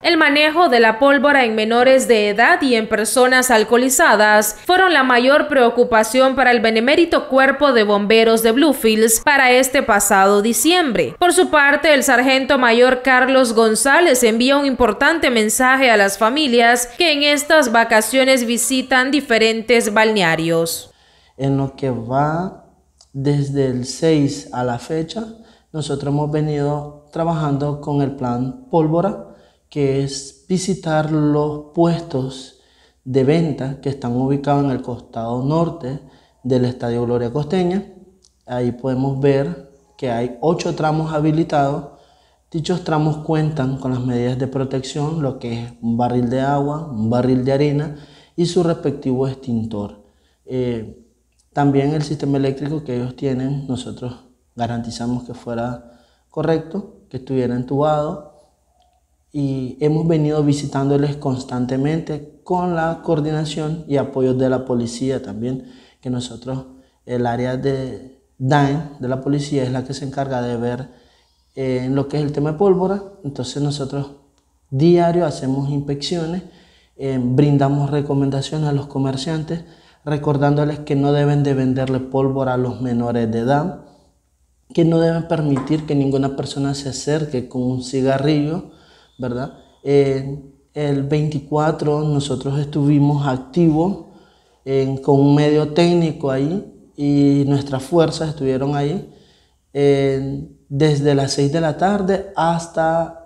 El manejo de la pólvora en menores de edad y en personas alcoholizadas fueron la mayor preocupación para el benemérito Cuerpo de Bomberos de Bluefields para este pasado diciembre. Por su parte, el sargento mayor Carlos González envía un importante mensaje a las familias que en estas vacaciones visitan diferentes balnearios. En lo que va desde el 6 a la fecha, nosotros hemos venido trabajando con el plan Pólvora, que es visitar los puestos de venta que están ubicados en el costado norte del Estadio Gloria Costeña. Ahí podemos ver que hay 8 tramos habilitados. Dichos tramos cuentan con las medidas de protección, lo que es un barril de agua, un barril de arena y su respectivo extintor. También el sistema eléctrico que ellos tienen, nosotros garantizamos que fuera correcto, que estuviera entubado. Y hemos venido visitándoles constantemente con la coordinación y apoyo de la policía también, que nosotros, el área de DAEN de la policía es la que se encarga de ver en lo que es el tema de pólvora. Entonces nosotros diario hacemos inspecciones, brindamos recomendaciones a los comerciantes, recordándoles que no deben de venderle pólvora a los menores de edad, que no deben permitir que ninguna persona se acerque con un cigarrillo, ¿verdad? El 24 nosotros estuvimos activos con un medio técnico ahí y nuestras fuerzas estuvieron ahí desde las 6 de la tarde hasta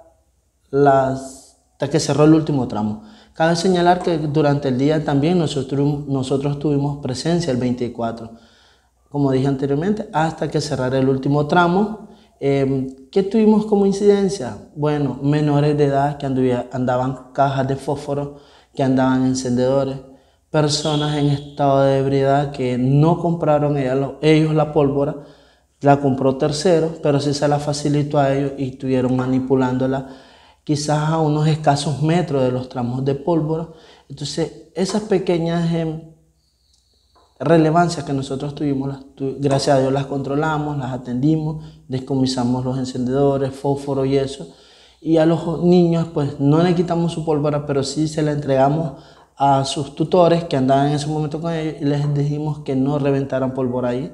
que cerró el último tramo. Cabe señalar que durante el día también nosotros tuvimos presencia el 24, como dije anteriormente, hasta que cerrara el último tramo. ¿Qué tuvimos como incidencia? Bueno, menores de edad que andaban cajas de fósforo, que andaban encendedores, personas en estado de ebriedad que no compraron ellos la pólvora, la compró tercero, pero sí se la facilitó a ellos y estuvieron manipulándola quizás a unos escasos metros de los tramos de pólvora. Entonces, esas pequeñas relevancias que nosotros tuvimos, gracias a Dios las controlamos, las atendimos, descomisamos los encendedores, fósforo y eso. Y a los niños pues no le quitamos su pólvora, pero sí se la entregamos a sus tutores que andaban en ese momento con ellos y les dijimos que no reventaran pólvora ahí.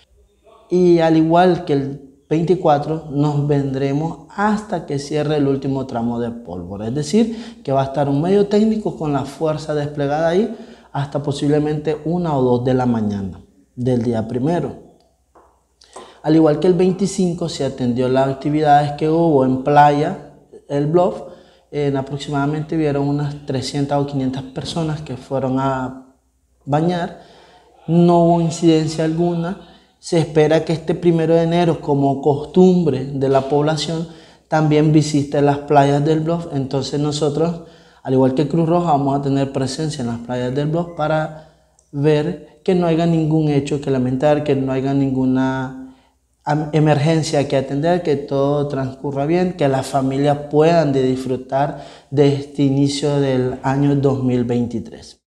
Y al igual que el 24 nos vendremos hasta que cierre el último tramo de pólvora. Es decir, que va a estar un medio técnico con la fuerza desplegada ahí hasta posiblemente 1 o 2 de la mañana del día primero. Al igual que el 25 se atendió las actividades que hubo en Playa El Bluff. Aproximadamente vieron unas 300 o 500 personas que fueron a bañar. No hubo incidencia alguna. Se espera que este 1 de enero, como costumbre de la población, también visite las playas del Bluff. Entonces nosotros, al igual que Cruz Roja, vamos a tener presencia en las playas del Bluff para ver que no haya ningún hecho que lamentar, que no haya ninguna emergencia que atender, que todo transcurra bien, que las familias puedan disfrutar de este inicio del año 2023.